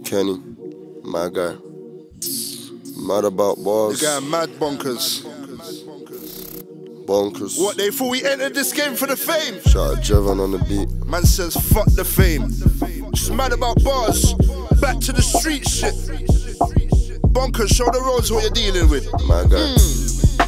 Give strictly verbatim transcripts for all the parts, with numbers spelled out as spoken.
Kenny, my guy. Mad about bars. The guy mad bonkers. Bonkers. What, they thought we entered this game for the fame? Shout out Jevon on the beat. Man says fuck the fame. Just mad about bars. Back to the street shit. Bonkers, show the roads what you're dealing with. My guy. Mm.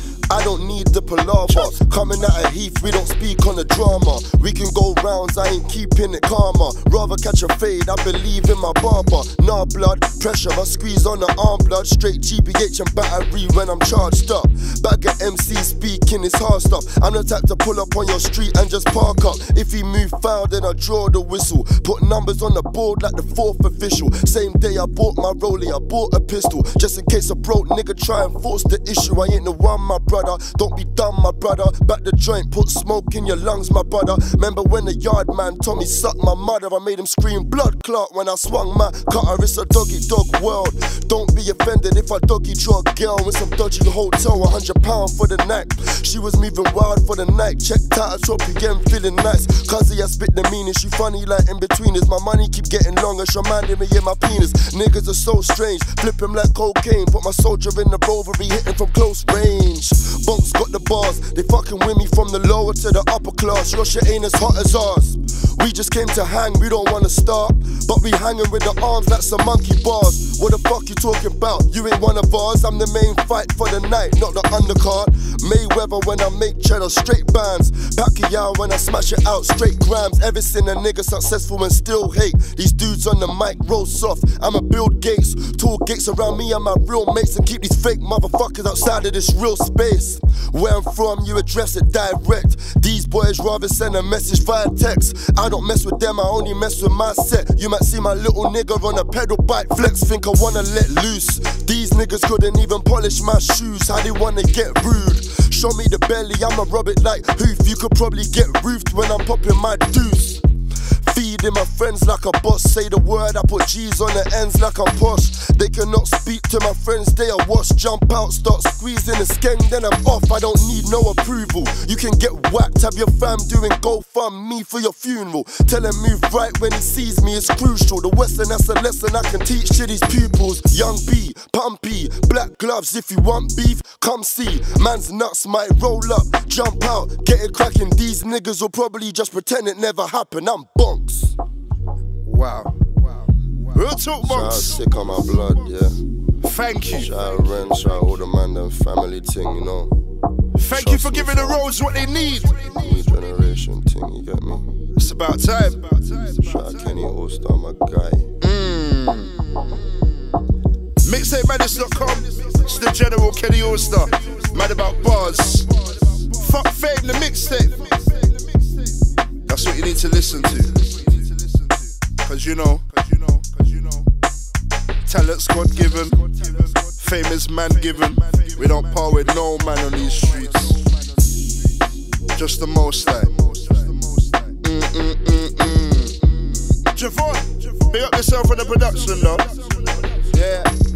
I don't need the palaver. Coming out of Heath, we don't speak on the drama. We can go rounds, I ain't keeping it calmer. Rather catch a fade, I believe in my barber. Nah blood, pressure, I squeeze on the arm blood. Straight G B H and battery when I'm charged up. Bag of M C speaking, it's hard stuff. I'm the type to pull up on your street and just park up. If he move foul, then I draw the whistle. Put numbers on the board like the fourth official. Same day I bought my rollie, I bought a pistol. Just in case a broke nigga try and force the issue. I ain't the one, my brother. Don't be dumb, my brother. Back the joint, put smoke in your lungs, my brother. Remember when the yard man told me suck my mother? I made him scream blood clot when I swung my cutter. It's a doggy dog world. Don't be offended if I doggy draw a girl in some dodgy hotel. A hundred pound for the night. She was moving wild for the night. Checked out a top again, feeling nice. Cause I spit the meaning. She funny like in between us. My money keep getting longer. She reminding me in my penis. Niggas are so strange. Flip him like cocaine. Put my soldier in the Rovery, hitting from close range. Bunks got the bars, they fucking with me from the lower to the upper class. Your shit ain't as hot as ours. We just came to hang, we don't wanna start, but we hanging with the arms like some monkey bars. What the fuck you talking about? You ain't one of ours. I'm the main fight for the night, not the undercard. Mayweather when I make cheddar, straight bands. Pacquiao when I smash it out, straight grams. Ever seen a nigga successful and still hate? These dudes on the mic roll soft. I'ma build gates, tall gates around me and my real mates, and keep these fake motherfuckers outside of this real space. Where I'm from, you address it direct. These boys rather send a message via text. I don't mess with them, I only mess with my set. You might see my little nigga on a pedal bike flex, think I wanna let loose. These niggas couldn't even polish my shoes, how they wanna get rude. Show me the belly, I'ma rub it like hoof. You could probably get roofed when I'm popping my deuce. Feeding my friends like a boss. Say the word, I put G's on the ends like I'm posh. They cannot speak to my friends, they are wash. Jump out, start squeezing the skeng, then I'm off. I don't need no approval. You can get whacked, have your fam doing GoFundMe for your funeral. Tell him move right when he sees me, it's crucial. The Western, that's a lesson I can teach to these pupils. Young B, Pumpy, black gloves. If you want beef, come see. Man's nuts might roll up, jump out, get it cracking. These niggas will probably just pretend it never happened. I'm bonks. Wow. Wow. Wow. Real talk, Shout out bonks. Sick on my blood, yeah. Thank you. Shout out Ren, shout out all the man, them family ting, you know. Thank you for giving the roads what they need. New generation ting, you get me? It's about time. Shout out Kenny All-Star, my guy. Mm. Mixtape madness dot com. It's the General Kenny All-Star. Mad about bars. Fuck fame, the mixtape. That's what you need to listen to. Cause you know, talent's God given, fame is man given. We don't par with no man on these streets. Just the most like. Mm mm mm mm. Javon, big up yourself for the production though. Yeah.